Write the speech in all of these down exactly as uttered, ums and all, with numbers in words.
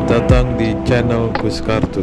Selamat datang di channel Gus Kartu.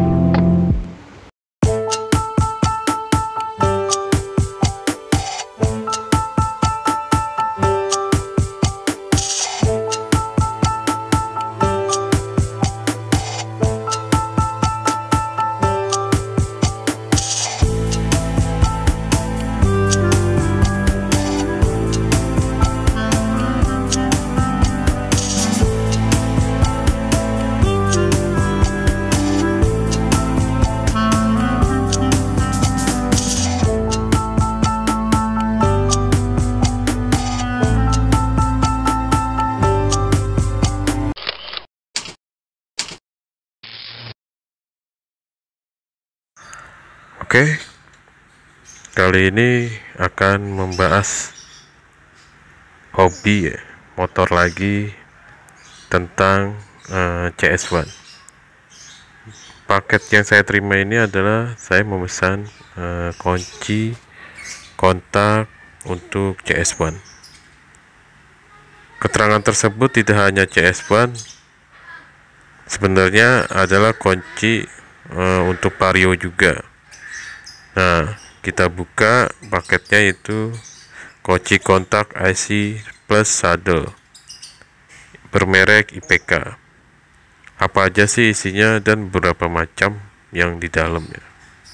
Oke, kali ini akan membahas hobi ya, motor lagi tentang uh, C S satu. Paket yang saya terima ini adalah saya memesan uh, kunci kontak untuk C S satu. Keterangan tersebut tidak hanya C S satu, sebenarnya adalah kunci uh, untuk Vario juga. Nah, kita buka paketnya, itu kunci kontak I C plus saddle bermerek I P K. Apa aja sih isinya dan beberapa macam yang di dalamnya.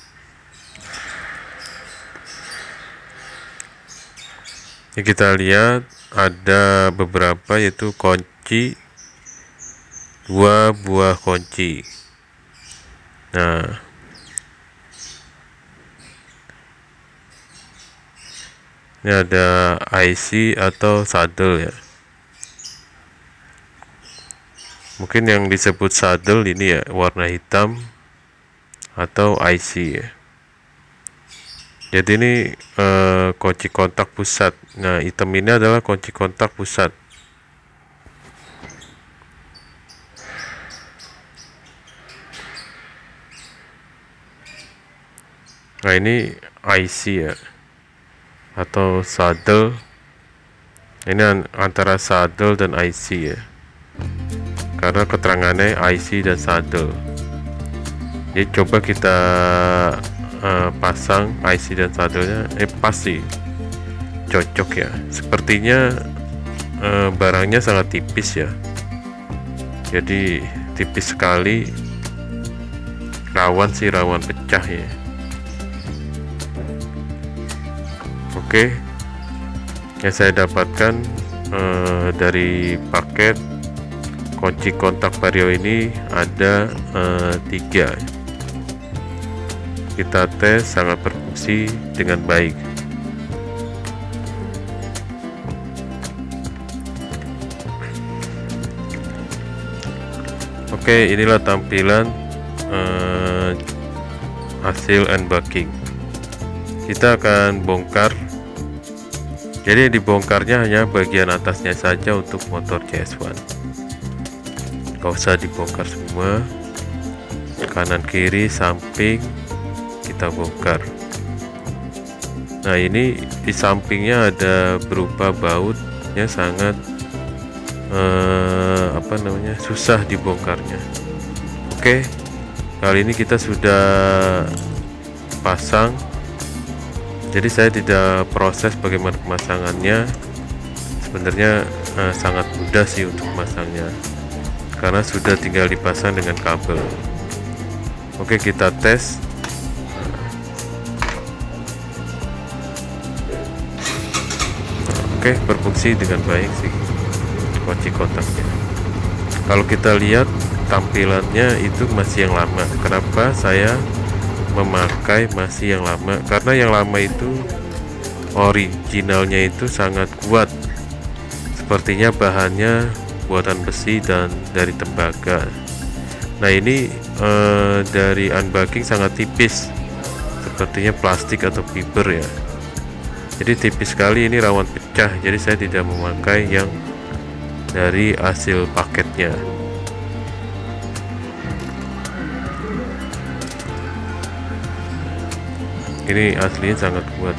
Ini kita lihat ada beberapa, yaitu kunci, dua buah kunci. Nah, ini ada I C atau saddle ya. Mungkin yang disebut saddle ini ya, warna hitam atau I C ya. Jadi ini eh, kunci kontak pusat. Nah, hitam ini adalah kunci kontak pusat. Nah, ini I C ya, atau saddle. Ini an antara saddle dan I C ya, karena keterangannya I C dan saddle. Jadi coba kita uh, pasang I C dan saddlenya. Eh pasti cocok ya. Sepertinya uh, barangnya sangat tipis ya, jadi tipis sekali, rawan sih rawan pecah ya. Oke, yang saya dapatkan uh, dari paket kunci kontak Vario ini ada uh, tiga. Kita tes, sangat berfungsi dengan baik. Oke, inilah tampilan uh, hasil unboxing. Kita akan bongkar. Jadi dibongkarnya hanya bagian atasnya saja untuk motor C S satu. Gak usah dibongkar semua, kanan kiri samping kita bongkar. Nah, ini di sampingnya ada berupa bautnya, sangat eh, apa namanya susah dibongkarnya. Oke, kali ini kita sudah pasang. Jadi saya tidak proses bagaimana pemasangannya. Sebenarnya eh, sangat mudah sih untuk memasangnya, karena sudah tinggal dipasang dengan kabel. Oke, kita tes. Oke, berfungsi dengan baik sih kunci kontaknya. Kalau kita lihat tampilannya itu masih yang lama. Kenapa saya memakai masih yang lama? Karena yang lama itu originalnya itu sangat kuat. Sepertinya bahannya buatan besi dan dari tembaga. Nah, ini eh, dari unboxing sangat tipis, sepertinya plastik atau fiber ya. Jadi tipis sekali, ini rawan pecah. Jadi saya tidak memakai yang dari hasil paketnya. Ini aslinya sangat kuat.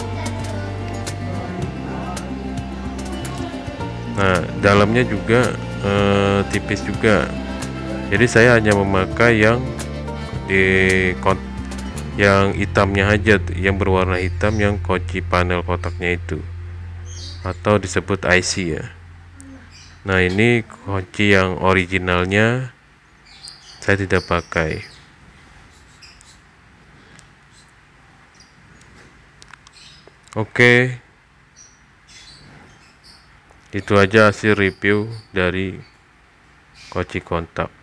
Nah, dalamnya juga eh, tipis juga. Jadi saya hanya memakai yang di yang hitamnya aja, yang berwarna hitam, yang kunci panel kotaknya itu, atau disebut I C ya. Nah, ini kunci yang originalnya saya tidak pakai. Oke, itu aja hasil review dari kunci kontak.